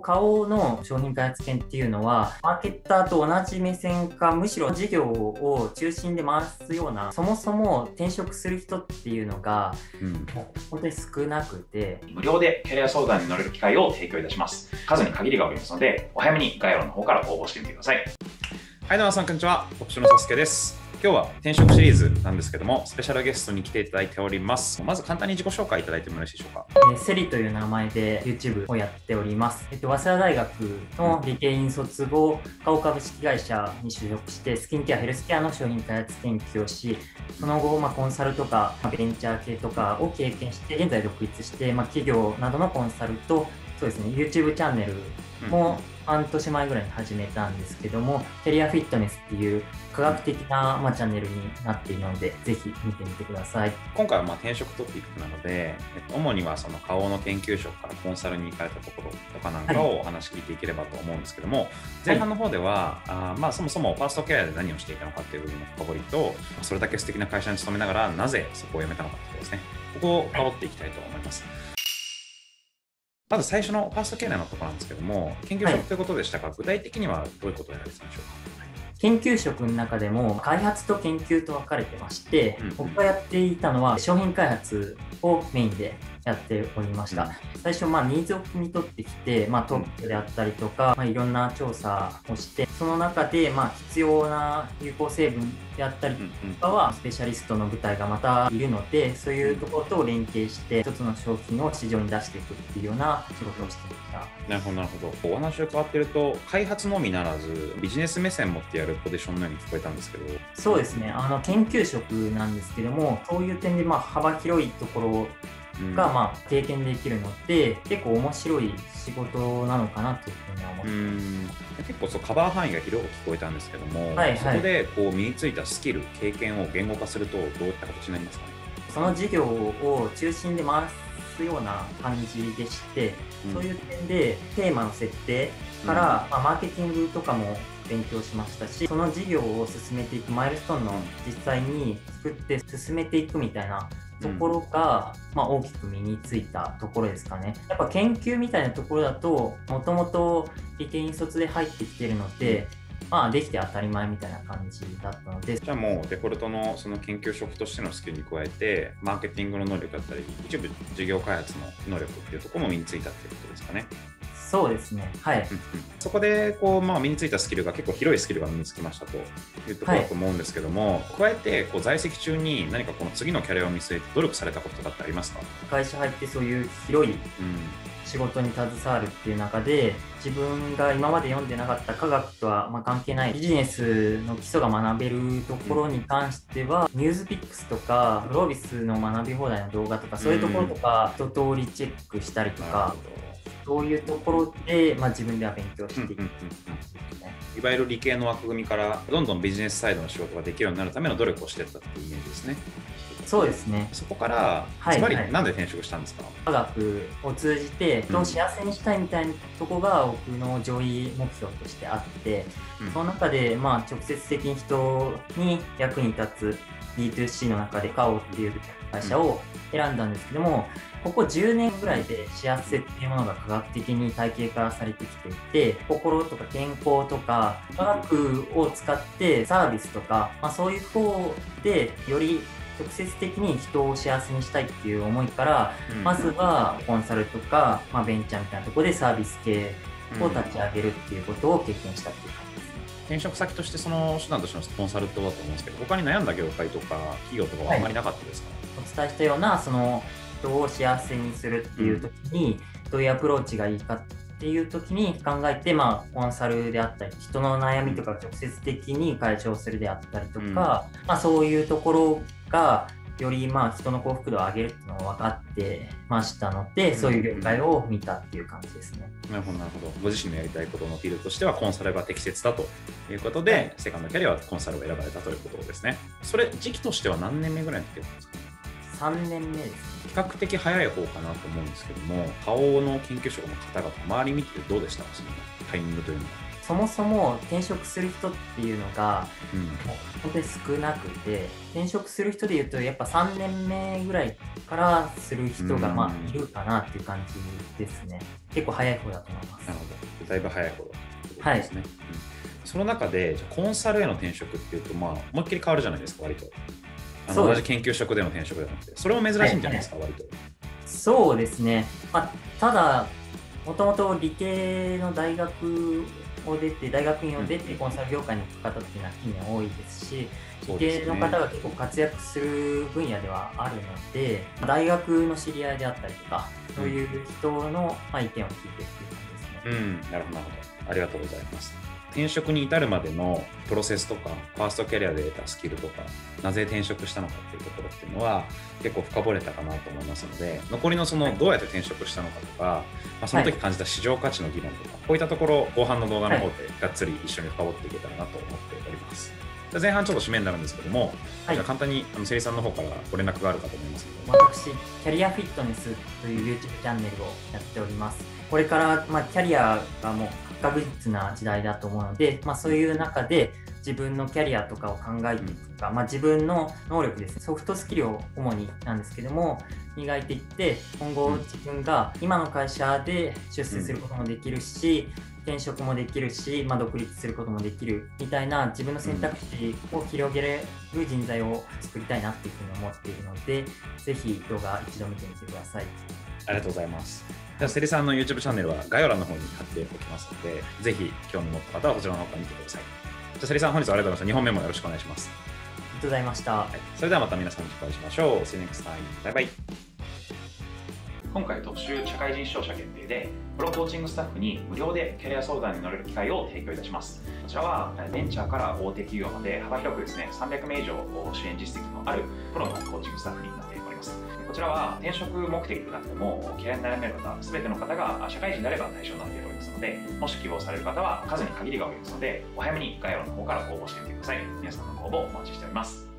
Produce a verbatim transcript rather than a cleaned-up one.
顔の商品開発研っていうのは、マーケッターと同じ目線か、むしろ事業を中心で回すような、そもそも転職する人っていうのが、うん、本当に少なくて、 無料でキャリア相談に乗れる機会を提供いたします。数に限りがおりますので、お早めに概要欄の方から応募してみてください。 はい、どうもさん、こんにちは。オプションのサスケです。今日は転職シリーズなんですけども、スペシャルゲストに来ていただいております。まず簡単に自己紹介いただいてもよろしいでしょうか。 えー、セリという名前で YouTube をやっております。えっと、早稲田大学の理系院卒後、顔株式会社に就職して、スキンケア、ヘルスケアの商品開発研究をし、その後、まあ、コンサルとか、まあ、ベンチャー系とかを経験して、現在独立して、まあ、企業などのコンサルと、そうですね、YouTube チャンネルも半年前ぐらいに始めたんですけども、キャリアフィットネスっていう科学的な、まあ、チャンネルになっているので、ぜひ見てみてください。 今回はまあ転職トピックなので、主にはその顔の研究職からコンサルに行かれたところとかなんかをお話聞いていければと思うんですけども、はい、前半の方では、あまあそもそもファーストキャリアで何をしていたのかっていう部分の深掘りと、それだけ素敵な会社に勤めながらなぜそこを辞めたのかってことですね。ここを深掘っていきたいと思います。まず最初のファーストキャリアのところなんですけども、研究職ということでしたが、はい、具体的にはどういうことをやられてたんでしょうか。 研究職の中でも開発と研究と分かれてまして、うんうん、僕がやっていたのは商品開発をメインでやっておりました。うん、最初、まあ、ニーズを汲み取ってきて、まあ、トップであったりとか、まあ、いろんな調査をして、その中で、まあ、必要な有効成分であったりとかは、スペシャリストの部隊がまたいるので、そういうところと連携して、一つの商品を市場に出していくっていうような仕事をしていました。 なるほど、なるほど。お話を伺っていると、開発のみならず、ビジネス目線持ってやるポジションのように聞こえたんですけど。 そうですね。あの、研究職なんですけども、そういう点で、まあ、幅広いところが、まあ、経験できるので、結構面白い仕事なのかなというふうには思ってます。 結構そうカバー範囲が広く聞こえたんですけども、 はいはい、 そこでこう身についたスキル、経験を言語化するとどういった形になりますかね。 その事業を中心で回すような感じでして、うん、そういう点でテーマの設定から、うんまあ、マーケティングとかも勉強しましたし、その事業を進めていくマイルストーンの実際に作って進めていくみたいなところが、うんまあ、大きく身についたところですかね。やっぱ研究みたいなところだと、もともと理系院卒で入ってきているので、まあ、できて当たり前みたいな感じだったので。 じゃあもうデフォルトのその研究職としてのスキルに加えて、マーケティングの能力だったり、一部事業開発の能力っていうところも身についたっていうことですかね。 そうですね。はい。 そこでこう、まあ、身についたスキルが結構広いスキルが身につきましたというところだと思うんですけども、はい、加えてこう在籍中に何かこの次のキャリアを見据えて努力されたことだってありますか？ 会社入ってそういう広い仕事に携わるっていう中で、自分が今まで読んでなかった科学とはまあ関係ないビジネスの基礎が学べるところに関しては、うん、ニュースピックスとかグロービスの学び放題の動画とかそういうところとか一通りチェックしたりとか、そういうところで、まあ、自分では勉強していく、うんうんうんうん、いわゆる理系の枠組みからどんどんビジネスサイドの仕事ができるようになるための努力をしていったっていうイメージですね。 そうですね。 そこからつまり何で転職したんですか？ 科学を通じて人を幸せにしたいみたいなところが僕の上位目標としてあって、うん、その中でまあ直接的に人に役に立つ ビーツーシー の中でカオっていう会社を選んだんですけども、ここじゅうねんぐらいで幸せっていうものが科学的に体系化されてきていて、心とか健康とか科学を使ってサービスとか、まあ、そういう方でより直接的に人を幸せにしたいっていう思いから、うん、まずはコンサルとか、まあ、ベンチャーみたいなところでサービス系を立ち上げるっていうことを経験したっていう感じですね。 転職先としてその手段としてのコンサルトだと思うんですけど、他に悩んだ業界とか企業とかはあまりなかったですか？ はい、お伝えしたようなその人を幸せにするっていう時に、うん、どういうアプローチがいいかっていう時に考えて、まあ、コンサルであったり人の悩みとか直接的に解消するであったりとか、うんまあ、そういうところがよりまあ人の幸福度を上げるっていうのが分かってましたので、うん、そういう業界を見たっていう感じですね。 なるほどなるほど。ご自身のやりたいことのフィールドとしてはコンサルが適切だということで、はい、セカンドキャリアはコンサルを選ばれたということですね。それ時期としては何年目ぐらいの時ですか？ さんねんめですね。 比較的早い方かなと思うんですけども、顔の研究職の方々周り見てどうでした？そのタイミングというのは。 そもそも転職する人っていうのが、うん、本当に少なくて、転職する人でいうとやっぱさんねんめぐらいからする人がまあいるかなっていう感じですね。結構早い方だと思います。 なるほど。 だいぶ早い頃ですね、はい、うん、その中でじゃコンサルへの転職っていうと、まあ、思いっきり変わるじゃないですか、割と。あの同じ研究職での転職ではなくて、それも珍しいんじゃないですか、はい、割と。 そうですね、まあ、ただ、もともと理系の大学を出て、大学院を出て、コンサル業界に行く方っていうのは近年多いですし、理系の方が結構活躍する分野ではあるので、大学の知り合いであったりとか、そういう人のまあ意見を聞いてっていう感じですね。 うん、なるほど、なるほど。ありがとうございます。転職に至るまでのプロセスとか、ファーストキャリアで得たスキルとか、なぜ転職したのかっていうところっていうのは結構深掘れたかなと思いますので、残りのそのどうやって転職したのかとか、まあ、その時感じた市場価値の議論とか、はい、こういったところ後半の動画の方でがっつり一緒に深掘っていけたらなと思っております。前半ちょっと締めになるんですけども、はい、じゃあ簡単にあのセリさんの方からご連絡があるかと思いますけど、 私、キャリアフィットネスという YouTube チャンネルをやっております。これから、まあ、キャリアがもう不確実な時代だと思うので、まあ、そういう中で自分のキャリアとかを考えていくとか、まあ、自分の能力ですね、ソフトスキルを主になんですけども、磨いていって、今後自分が今の会社で出世することもできるし、転職もできるし、まあ、独立することもできるみたいな自分の選択肢を広げれる人材を作りたいなっていうふうに思っているので、ぜひ動画一度見てみてください。 ありがとうございます。じゃあセリさんの YouTube チャンネルは概要欄の方に貼っておきますので、ぜひ興味持った方はこちらの方から見てください。じゃあセリさん、本日はありがとうございました。にほんめもよろしくお願いします。 ありがとうございました。はい、 それではまた皆さん次回お会いしましょう。See you next time. バイバイ。 今回特集社会人視聴者限定でプロコーチングスタッフに無料でキャリア相談に乗れる機会を提供いたします。こちらはベンチャーから大手企業まで幅広くですねさんびゃくめい以上支援実績のあるプロのコーチングスタッフになっております。こちらは転職目的でなくてもキャリアに悩める方、全ての方が社会人であれば対象になっておりますので、もし希望される方は数に限りがおりますので、お早めに概要欄の方から応募してみてください。皆さんのご応募お待ちしております。